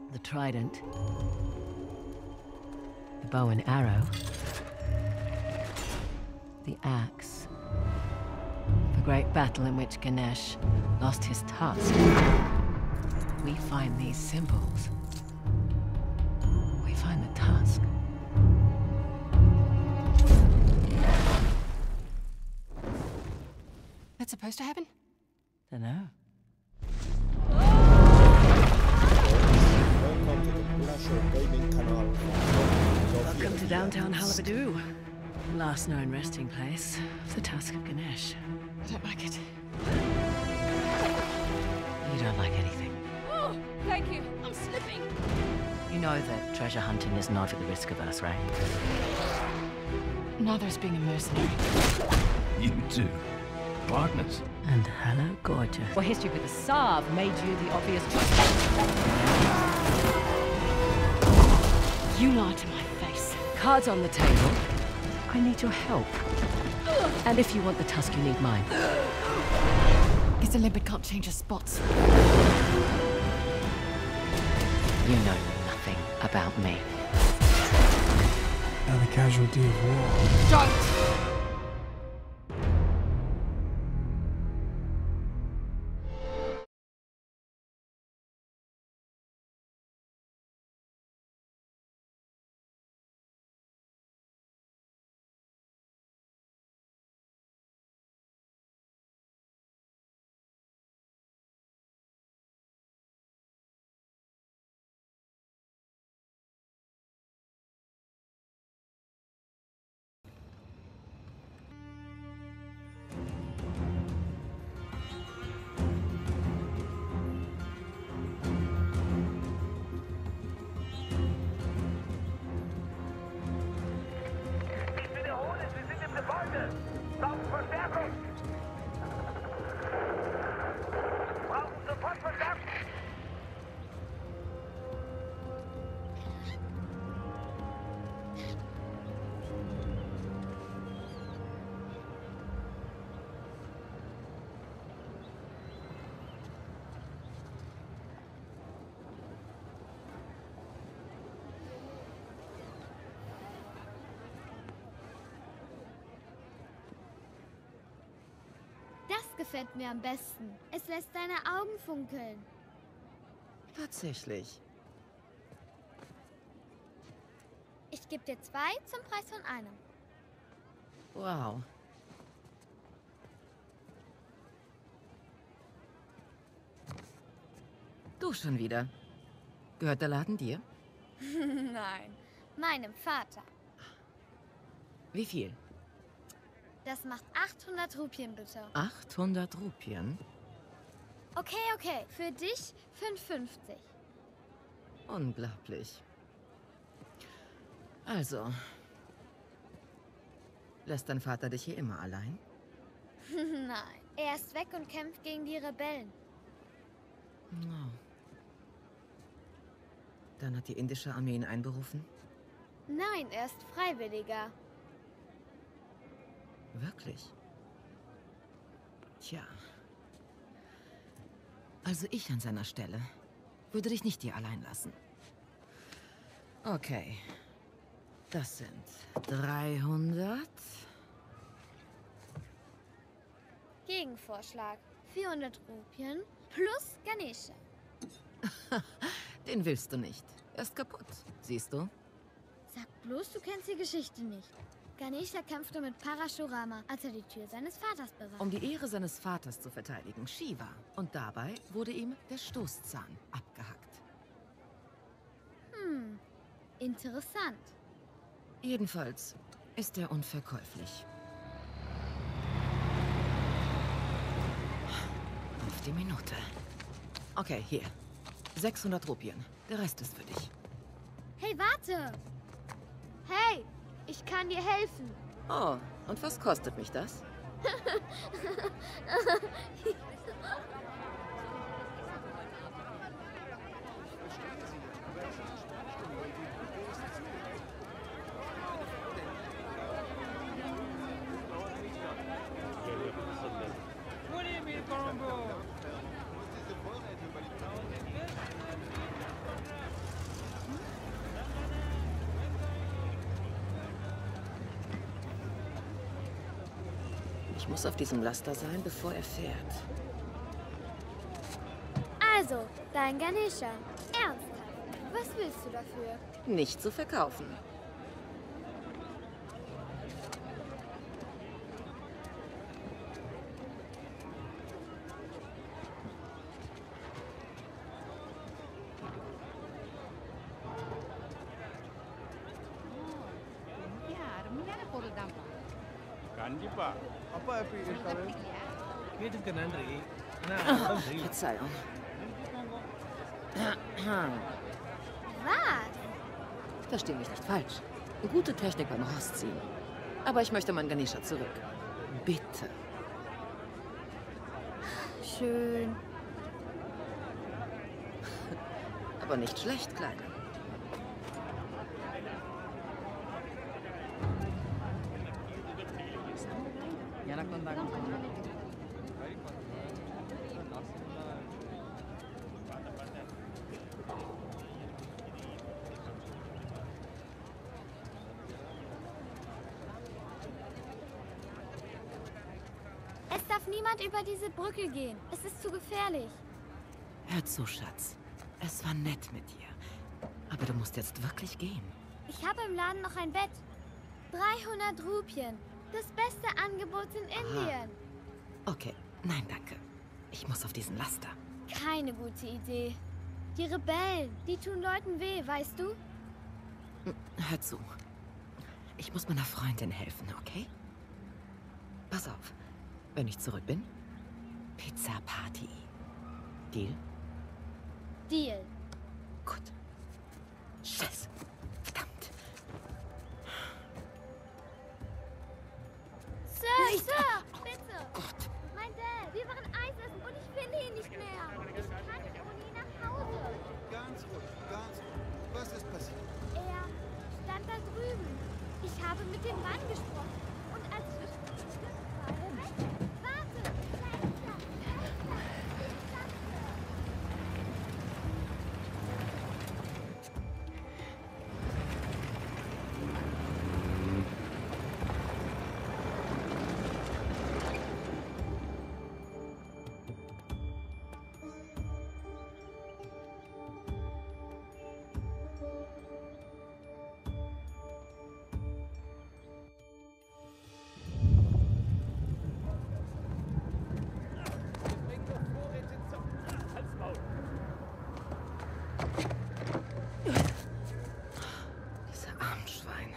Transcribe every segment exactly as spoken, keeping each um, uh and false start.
The trident. The bow and arrow. The axe. The great battle in which Ganesh lost his tusk. We find these symbols. We find the tusk. That's supposed to happen? Dunno. Welcome to downtown Halabadu. Last known resting place of the Tusk of Ganesh. I don't like it. You don't like anything. Oh, thank you. I'm slipping. You know that treasure hunting is not at the risk of us, right? Neither is being a mercenary. You too. Partners. And hello, gorgeous. Well, history with the Sav made you the obvious choice. You lied to my face. Cards on the table. I need your help. And if you want the tusk, you need mine. Guess a limpet can't change his spots. You know nothing about me. Now the casualty of war. Don't! Das gefällt mir am besten. Es lässt deine Augen funkeln. Tatsächlich. Ich gebe dir zwei zum Preis von einem. Wow. Du schon wieder. Gehört der Laden dir? Nein, meinem Vater. Wie viel? Das macht achthundert Rupien, bitte. achthundert Rupien? Okay, okay. Für dich fünfhundertfünfzig. Unglaublich. Also. Lässt dein Vater dich hier immer allein? Nein, er ist weg und kämpft gegen die Rebellen. Oh. Dann hat die indische Armee ihn einberufen? Nein, er ist Freiwilliger. Wirklich? Tja. Also ich an seiner Stelle würde dich nicht hier allein lassen. Okay. Das sind dreihundert. Gegenvorschlag. vierhundert Rupien plus Ganesha. Den willst du nicht. Er ist kaputt. Siehst du? Sag bloß, du kennst die Geschichte nicht. Ganesha kämpfte mit Parashurama, als er die Tür seines Vaters bewachte. Um die Ehre seines Vaters zu verteidigen, Shiva. Und dabei wurde ihm der Stoßzahn abgehackt. Hm, interessant. Jedenfalls ist er unverkäuflich. Auf die Minute. Okay, hier. sechshundert Rupien. Der Rest ist für dich. Hey, warte! Hey, ich kann dir helfen. Oh, und was kostet mich das? Ich muss auf diesem Laster sein, bevor er fährt. Also, dein Ganesha. Ernsthaft. Was willst du dafür? Nicht zu verkaufen. கண்டிப்பா அப்பா எப்படி இருக்காரு கேட்டதுக்கு நன்றி Verzeihung. Was? Versteh mich nicht falsch. Gute Technik beim Rausziehen. Aber ich möchte mein Ganesha zurück. Bitte. Schön. Aber nicht schlecht, Kleine. Es darf niemand über diese Brücke gehen. Es ist zu gefährlich. Hör zu, Schatz. Es war nett mit dir. Aber du musst jetzt wirklich gehen. Ich habe im Laden noch ein Bett. dreihundert Rupien. Das beste Angebot in Indien. Okay, nein, danke. Ich muss auf diesen Laster. Keine gute Idee. Die Rebellen, die tun Leuten weh, weißt du? Hör zu. Ich muss meiner Freundin helfen, okay? Pass auf. Wenn ich zurück bin, Pizza Party. Deal? Deal. Gut. Scheiße. Verdammt. Sir, Sir, bitte. Gott. Mein Dad, wir waren Eis essen und ich finde ihn nicht mehr. Ich kann nicht ohne ihn nach Hause. Ganz ruhig, ganz ruhig. Was ist passiert? Er stand da drüben. Ich habe mit dem Mann gesprochen. Und als ich war er weg. Warte, da ist er. Da ist er. Ich dachte. Diese armen Schweine.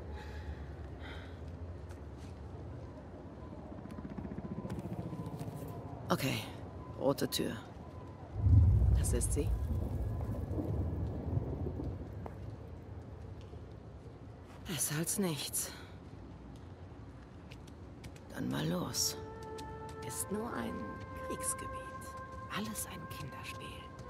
Okay, rote Tür. Das ist sie. Besser als nichts. Dann mal los. Ist nur ein Kriegsgebiet. Alles ein Kinderspiel.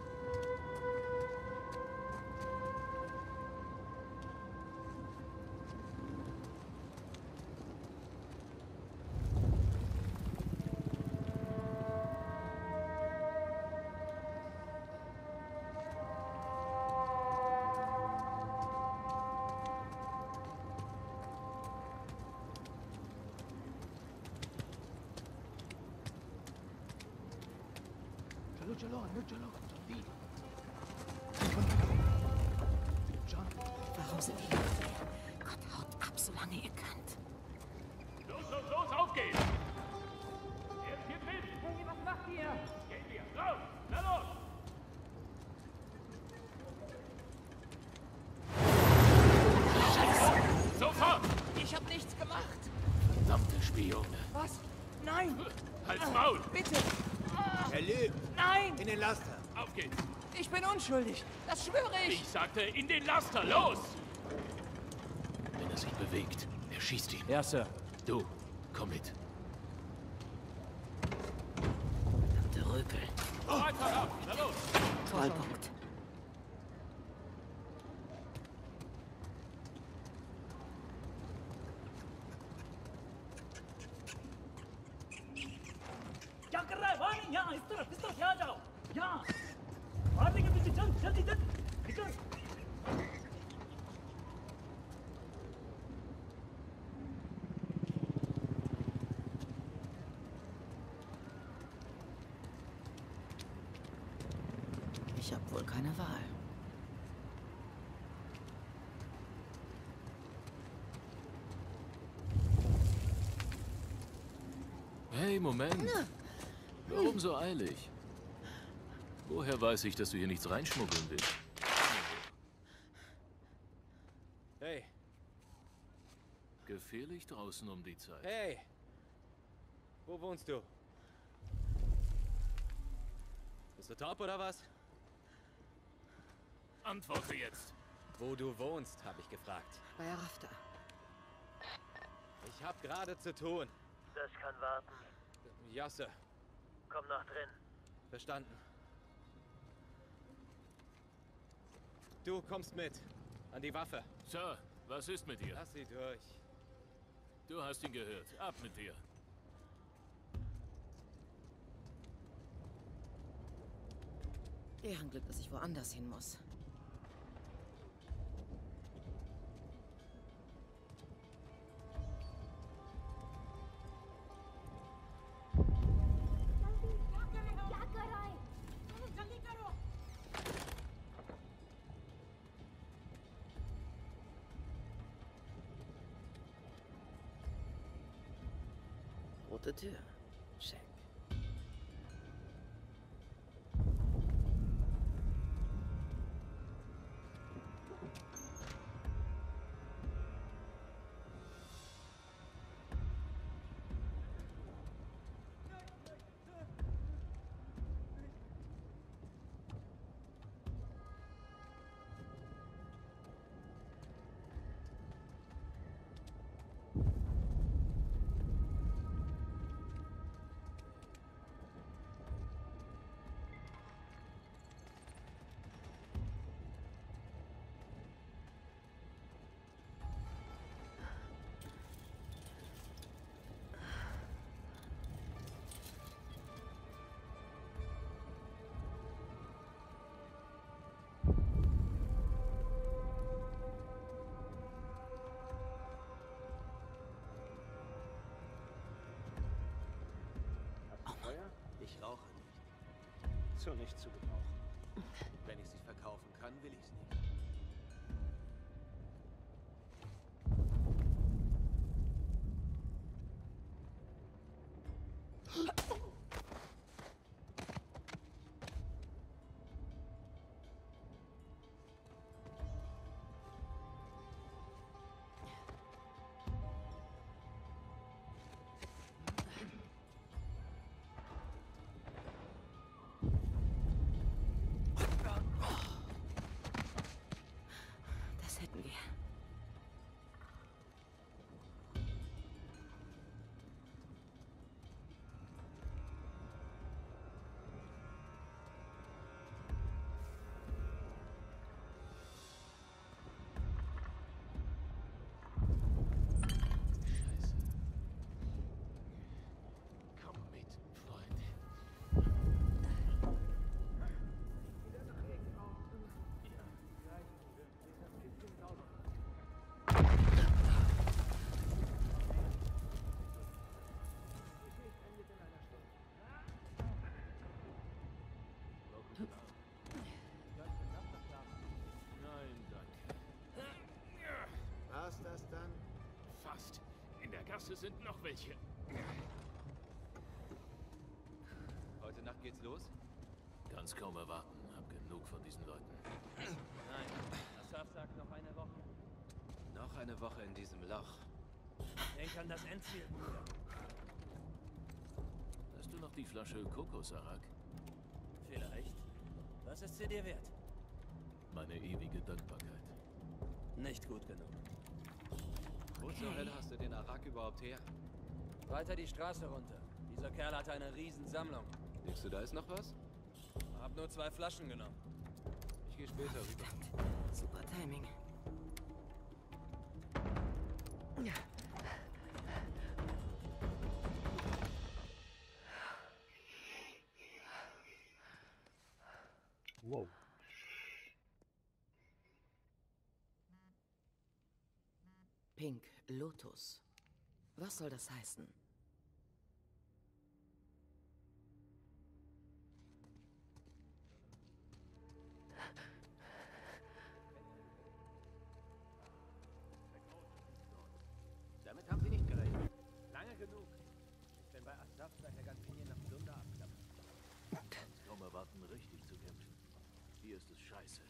चलो चलो अंदर चलो जल्दी Warum sind die Leute hier? Gott, haut ab, solange ihr könnt. Los, los, los, auf geht's! Er ist hier drin! Hey, was macht ihr? Gehen wir! Raus! Na los! Scheiße! Sofort! Ich hab nichts gemacht. Verdammte Spione! Was? Nein! Halt's Maul! Bitte! Er lügt. Nein! In den Laster. Auf geht's! Ich bin unschuldig. Das schwöre ich. Ich sagte, in den Laster! Los! Wenn er sich bewegt, erschießt ihn. Ja, Sir. Du, komm mit. Verdammte Röpel. Weiter ab! Na los! Tollpunkt. क्या कर रहा है भाई यहाँ इस तरफ इस तरफ यहाँ जाओ यहाँ मारने के पीछे चल जल्दी चल निकल Wohl keine Wahl. Hey, Moment. Warum so eilig? Woher weiß ich, dass du hier nichts reinschmuggeln willst? Hey. Gefährlich draußen um die Zeit. Hey. Wo wohnst du? Bist du top oder was? Antworte jetzt. Wo du wohnst, habe ich gefragt. Bei Rafta. Ich hab gerade zu tun. Das kann warten. Jasse. Komm nach drin. Verstanden. Du kommst mit. An die Waffe. Sir, was ist mit dir? Lass sie durch. Du hast ihn gehört. Ab mit dir. Ehrenglück, dass ich woanders hin muss. Rote Tür. Check. Feuer? Ich rauche nicht. Zu nichts zu gebrauchen. Wenn ich sie verkaufen kann, will ich es nicht. Nein, danke. War's das dann? Fast. In der Gasse sind noch welche. Heute Nacht geht's los? Kann's kaum erwarten. Hab genug von diesen Leuten. Nein. Asaf sagt noch eine Woche. Noch eine Woche in diesem Loch. Denk an das Endziel, Bruder. Hast du noch die Flasche Kokos, Arak? Vielleicht. Was ist sie dir wert? Meine ewige Dankbarkeit. Nicht gut genug. Wo zur Hölle hast du den Arak überhaupt her? Weiter die Straße runter. Dieser Kerl hatte eine Riesensammlung. Denkst du, da ist noch was? Hab nur zwei Flaschen genommen. Ich gehe später rüber. Super Timing. Ja. Wow. Pink Lotus. Was soll das heißen? Ich werde der ganzen hier nach Plunder abklappen. Kannst kaum erwarten, richtig zu kämpfen. Hier ist es scheiße.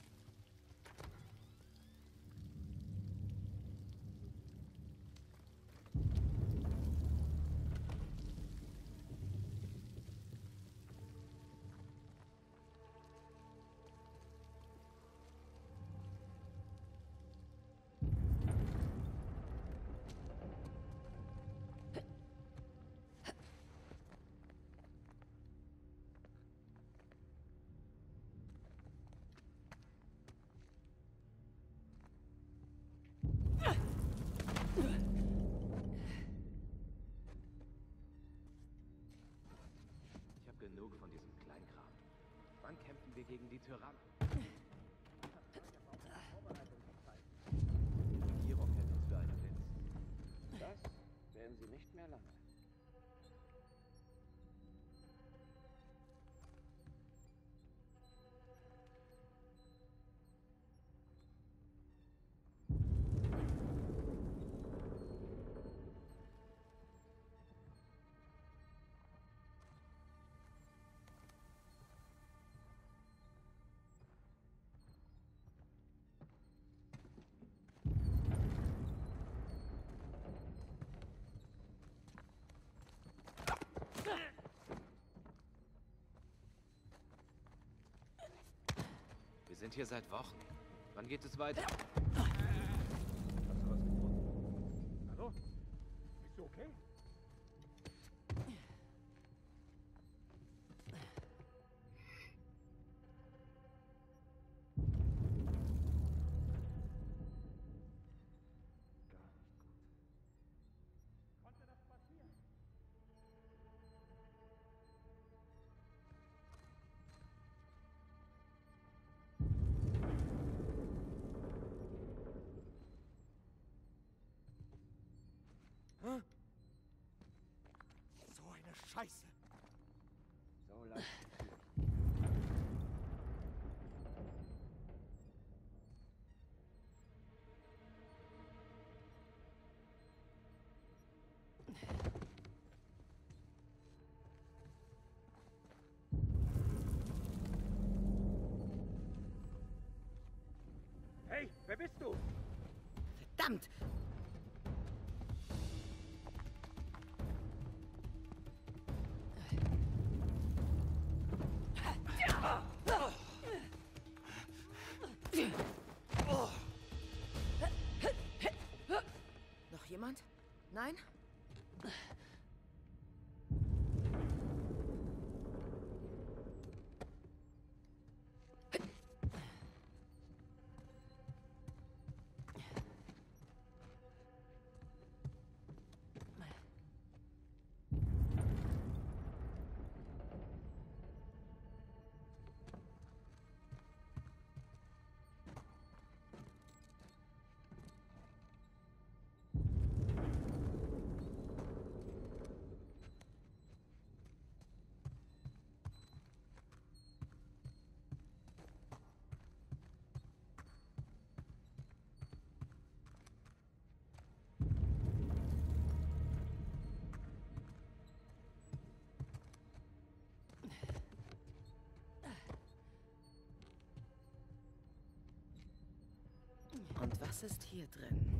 Ich habe genug von diesem Kleinkram. Wann kämpfen wir gegen die Tyrannen? Die Kirov hält uns für einen Witz. Das werden sie nicht mehr lange. Wir sind hier seit Wochen. Wann geht es weiter? Hallo? Bist du okay? Konnte das passieren? So eine Scheiße. So leicht. Hey, wer bist du? Verdammt! Noch jemand? Nein? Und was ist hier drin?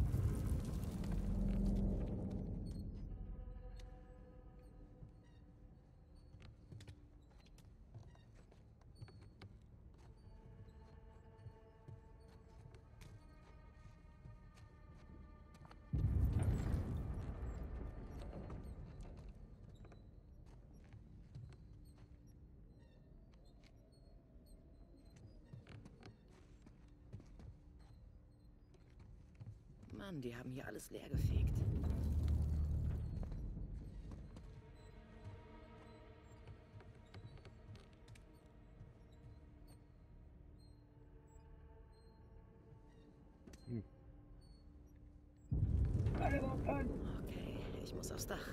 Mann, die haben hier alles leergefegt. Hm. Okay, ich muss aufs Dach.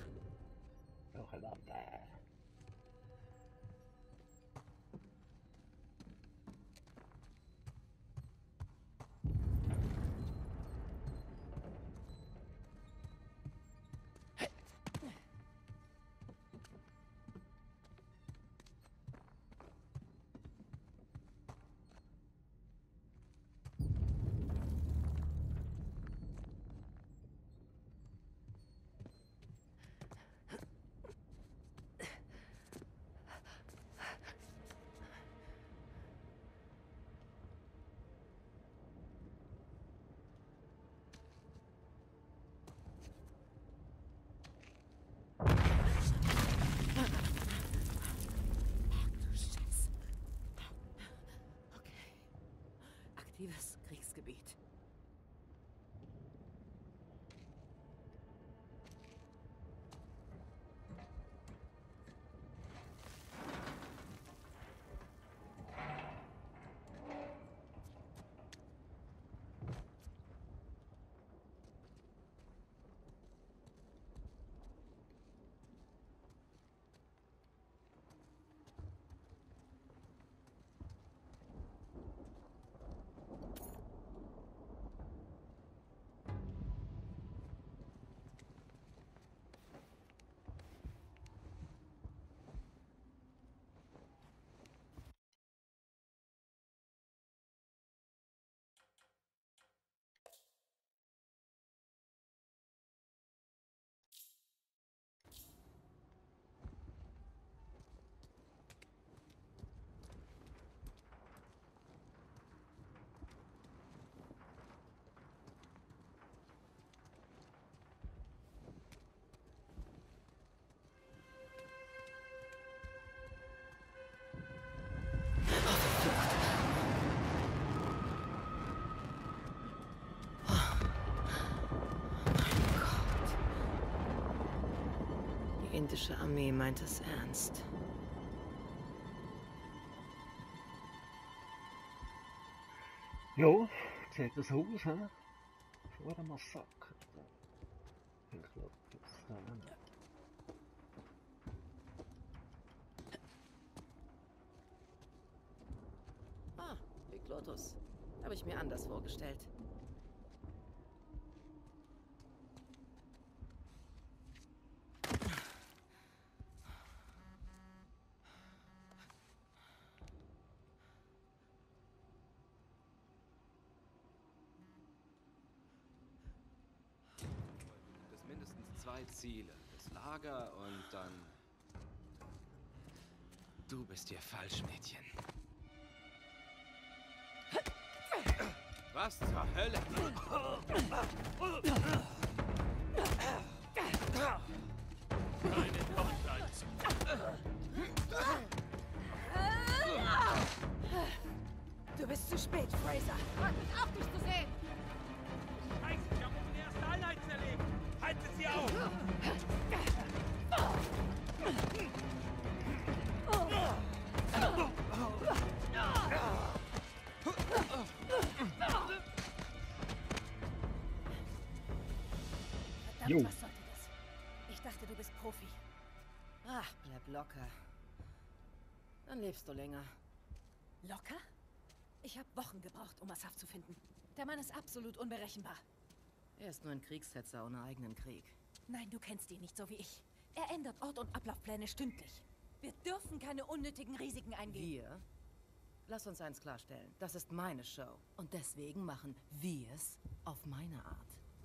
lukratives Kriegsgebiet. Die indische Armee meint es ernst. Ja, sieht das aus, hä? Vor dem Massaker. Ich glaube, das ist da. Ah, Big Lotus. Habe ich mir anders vorgestellt. Zwei Ziele. Das Lager und dann... Du bist hier falsch, Mädchen. Was zur Hölle? Keine Nonsens. Du bist zu spät, Fraser. Hört mich auf, dich zu sehen! Scheiße, ich habe unsere erste Einheit zerlegt! Haltet sie auf! Verdammt, was sollte das? Ich dachte, du bist Profi. Ach, bleib locker. Dann lebst du länger. Locker? Ich habe Wochen gebraucht, um Asaf zu finden. Der Mann ist absolut unberechenbar. Er ist nur ein Kriegshetzer ohne eigenen Krieg. Nein, du kennst ihn nicht so wie ich. Er ändert Ort- und Ablaufpläne stündlich. Wir dürfen keine unnötigen Risiken eingehen. Wir? Lass uns eins klarstellen. Das ist meine Show. Und deswegen machen wir es auf meine Art.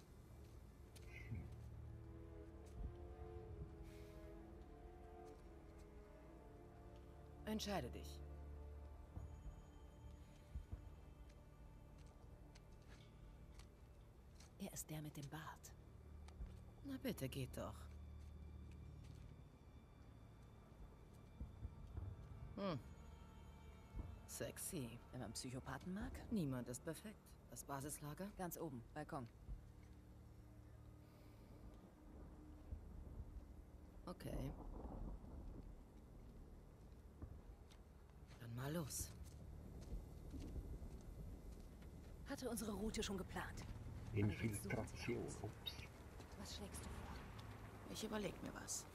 Entscheide dich. Er ist der mit dem Bart. Na bitte, geht doch. Hm. Sexy. Wenn man Psychopathen mag? Niemand ist perfekt. Das Basislager? Ganz oben, Balkon. Okay. Dann mal los. Hatte unsere Route schon geplant. Infiltration. Ups. Was schlägst du vor? Ich überleg mir was.